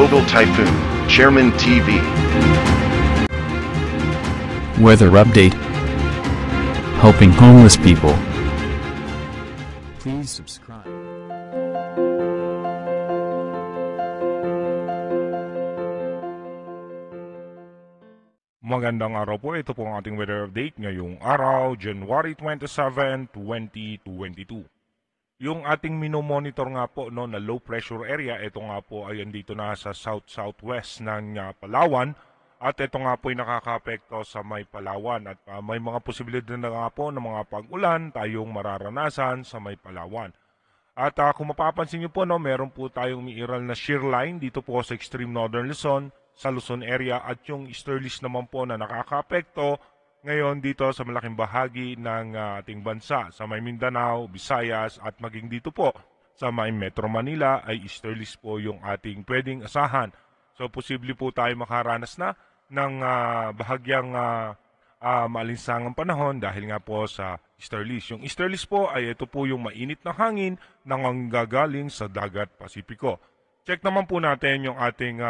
Global Typhoon, Chairman TV. Weather update. Helping homeless people. Please subscribe. Magandang araw po, ito po ang ating weather update ngayong araw, January 27, 2022. Yung ating minomonitor nga po na low pressure area, ito nga po ay andito na sa south-southwest ng Palawan at ito nga po ay nakaka-apekto sa may Palawan at may mga posibilidad na nga po ng mga pag-ulan tayong mararanasan sa may Palawan. At kung mapapansin nyo po, meron po tayong umiiral na shear line dito po sa extreme Northern Luzon, sa Luzon area at yung Easterlies naman po na nakaka-apekto ngayon dito sa malaking bahagi ng ating bansa. Sa may Mindanao, Visayas at maging dito po sa may Metro Manila ay Easterlies po yung ating pwedeng asahan. So posible po tayo makaranas na ng bahagyang maalinsangang panahon dahil nga po sa Easterlies. Yung Easterlies po ay ito po yung mainit na hangin na nanggagaling sa dagat Pasipiko. Check naman po natin yung ating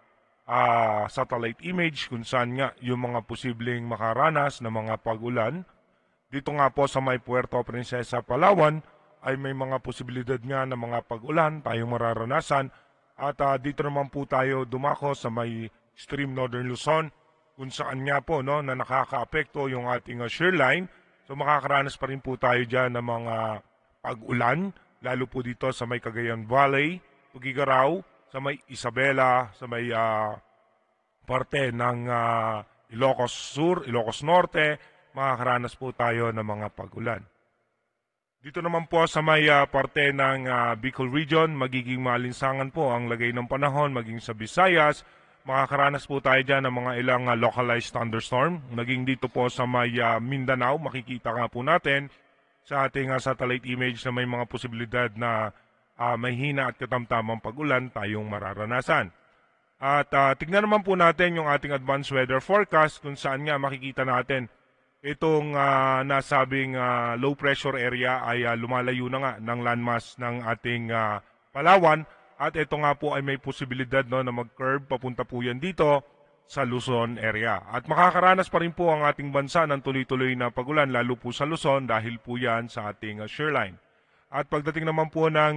satellite image kung saan nga yung mga posibleng makaranas na mga pag-ulan. Dito nga po sa may Puerto, Princesa, Palawan ay may mga posibilidad nga na mga pag-ulan tayong mararanasan. At dito naman po tayo dumako sa may extreme Northern Luzon kung saan nga po na nakaka-apekto yung ating shear line. So makakaranas pa rin po tayo dyan ng mga pag-ulan, lalo po dito sa may Cagayan Valley, Tugigaraw, sa may Isabela, sa may parte ng Ilocos Sur, Ilocos Norte, makakaranas po tayo ng mga pag-ulan. Dito naman po sa may parte ng Bicol Region, magiging maalinsangan po ang lagay ng panahon, maging sa Visayas, makakaranas po tayo dyan ng mga ilang localized thunderstorm. Maging dito po sa may Mindanao, makikita nga po natin sa ating satellite image na may mga posibilidad na may hina at katamtamang pag-ulan tayong mararanasan. At tignan naman po natin yung ating advanced weather forecast kung saan nga makikita natin itong nasabing low pressure area ay lumalayo na nga ng landmass ng ating Palawan at ito nga po ay may posibilidad na mag-curve papunta po yan dito sa Luzon area. At makakaranas pa rin po ang ating bansa ng tuloy-tuloy na pag-ulan lalo po sa Luzon dahil po yan sa ating shear line. At pagdating naman po ng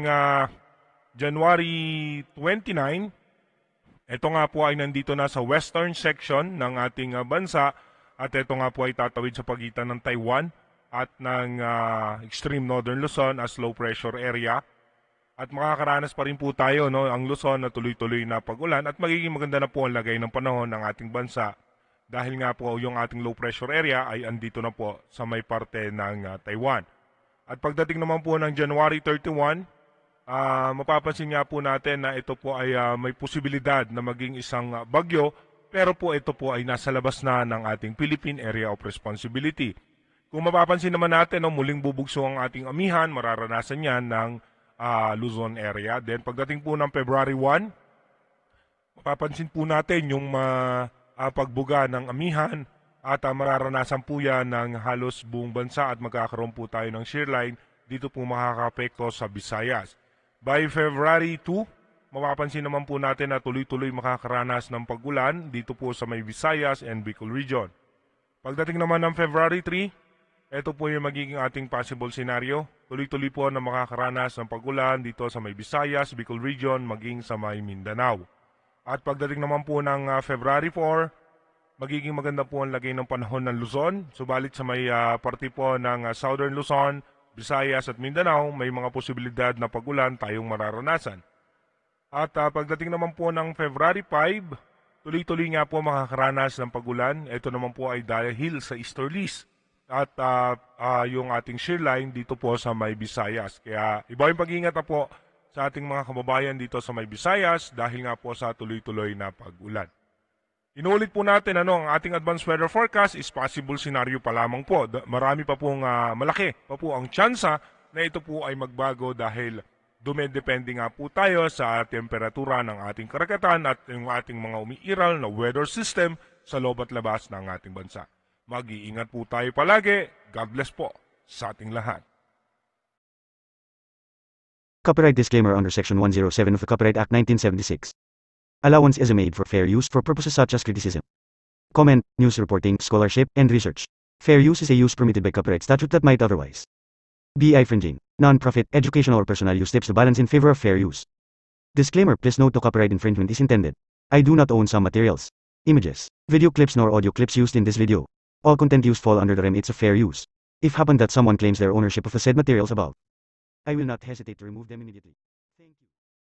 January 29, ito nga po ay nandito na sa western section ng ating bansa at ito nga po ay tatawid sa pagitan ng Taiwan at ng extreme northern Luzon as low pressure area. At makakaranas pa rin po tayo ang Luzon na tuloy-tuloy na pag-ulan at magiging maganda na po ang lagay ng panahon ng ating bansa dahil nga po yung ating low pressure area ay andito na po sa may parte ng Taiwan. At pagdating naman po ng January 31, mapapansin nga po natin na ito po ay may posibilidad na maging isang bagyo, pero po ito po ay nasa labas na ng ating Philippine Area of Responsibility. Kung mapapansin naman natin, muling bubugso ang ating amihan, mararanasan yan ng Luzon area. Then pagdating po ng February 1, mapapansin po natin yung pagbuga ng amihan, at mararanasan po yan ng halos buong bansa at magkakaroon po tayo ng shear line. Dito po makaka-apekto sa Visayas. By February 2, mapapansin naman po natin na tuloy-tuloy makakaranas ng pag-ulan dito po sa may Visayas and Bicol Region. Pagdating naman ng February 3, ito po yung magiging ating possible scenario. Tuloy-tuloy po na makakaranas ng pag-ulan dito sa may Visayas, Bicol Region, maging sa may Mindanao. At pagdating naman po ng February 4, magiging maganda po ang lagay ng panahon ng Luzon. Subalit sa may parte po ng Southern Luzon, Visayas at Mindanao, may mga posibilidad na pag-ulan tayong mararanasan. At pagdating naman po ng February 5, tuloy-tuloy nga po makakaranas ng pag-ulan. Ito naman po ay dahil sa Easterlies at yung ating shear line dito po sa may Visayas. Kaya iba yung pag-iingat na po sa ating mga kababayan dito sa may Visayas dahil nga po sa tuloy-tuloy na pag-ulan. Inuulit po natin ang ating advanced weather forecast is possible scenario pa lamang po. Marami pa pong malaki pa po ang tsansa na ito po ay magbago dahil dumedepende nga po tayo sa temperatura ng ating karagatan at yung ating mga umiiral na weather system sa loob at labas ng ating bansa. Mag-iingat po tayo palagi. God bless po sa ating lahat. Copyright disclaimer under Section 107 of the Copyright Act 1976. Allowance is made for fair use for purposes such as criticism, comment, news reporting, scholarship, and research. Fair use is a use permitted by copyright statute that might otherwise be infringing. Non-profit, educational, or personal use tips to balance in favor of fair use. Disclaimer: please note, no copyright infringement is intended. I do not own some materials, images, video clips, nor audio clips used in this video. All content used fall under the remits of fair use. If happen that someone claims their ownership of the said materials above, I will not hesitate to remove them immediately.